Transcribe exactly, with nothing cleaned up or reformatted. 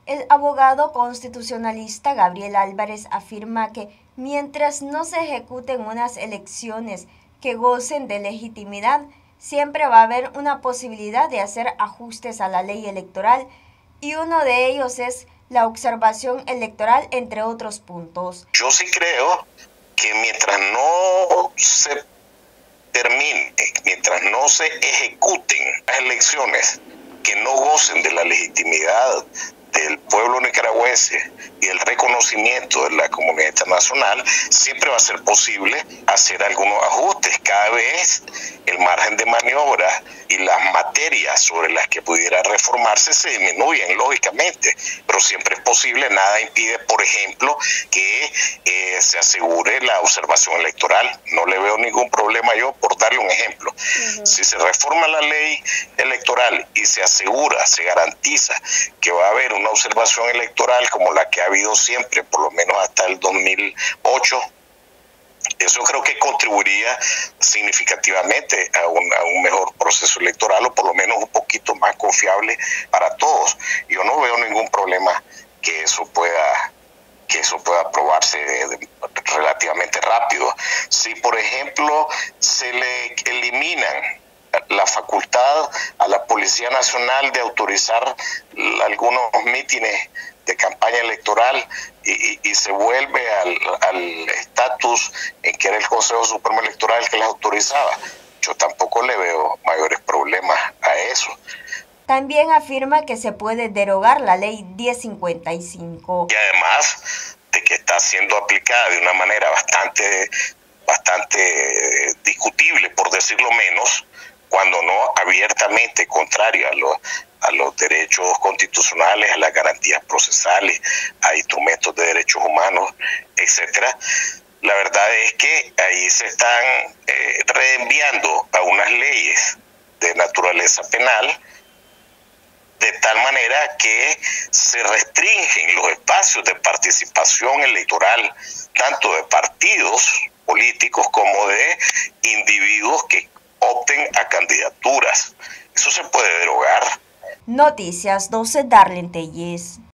El abogado constitucionalista Gabriel Álvarez afirma que mientras no se ejecuten unas elecciones que gocen de legitimidad, siempre va a haber una posibilidad de hacer ajustes a la ley electoral y uno de ellos es la observación electoral, entre otros puntos. Yo sí creo que mientras no se termine, mientras no se ejecuten las elecciones que no gocen de la legitimidad del pueblo nicaragüense y el reconocimiento de la comunidad internacional, siempre va a ser posible hacer algunos ajustes. Cada vez el margen de maniobra y las materias sobre las que pudiera reformarse se disminuyen, lógicamente, pero siempre es posible. Nada impide, por ejemplo, que eh, se asegure la observación electoral. No le veo ningún problema yo, por darle un ejemplo. Uh-huh. Si se reforma la ley electoral y se asegura, se garantiza que va a haber una observación electoral como la que ha habido siempre, por lo menos hasta el dos mil ocho, eso creo que contribuiría significativamente a un, a un mejor proceso electoral, o por lo menos un poquito más confiable para todos. Yo no veo ningún problema que eso pueda que eso pueda aprobarse de, de, relativamente rápido. Si, por ejemplo, se le eliminan la facultad a la Policía Nacional de autorizar algunos mítines de campaña electoral y, y, y se vuelve al estatus en que era el Consejo Supremo Electoral el que las autorizaba, yo tampoco le veo mayores problemas a eso. También afirma que se puede derogar la ley diez cincuenta y cinco. Y además de que está siendo aplicada de una manera bastante, bastante discutible, por decirlo menos, cuando no abiertamente contraria a los, a los derechos constitucionales, a las garantías procesales, a instrumentos de derechos humanos, etcétera. La verdad es que ahí se están eh, reenviando a unas leyes de naturaleza penal, de tal manera que se restringen los espacios de participación electoral, tanto de partidos políticos como de individuos que opten a candidaturas. Eso se puede derogar. Noticias doce, Darlene Telles.